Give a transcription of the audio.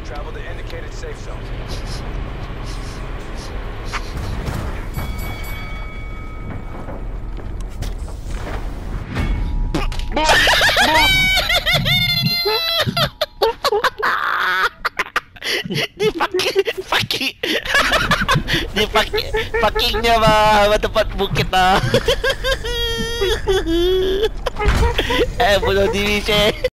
Travel the indicated safe zone. Dia pakingnya tempat bukit bunuh diri, Syekh.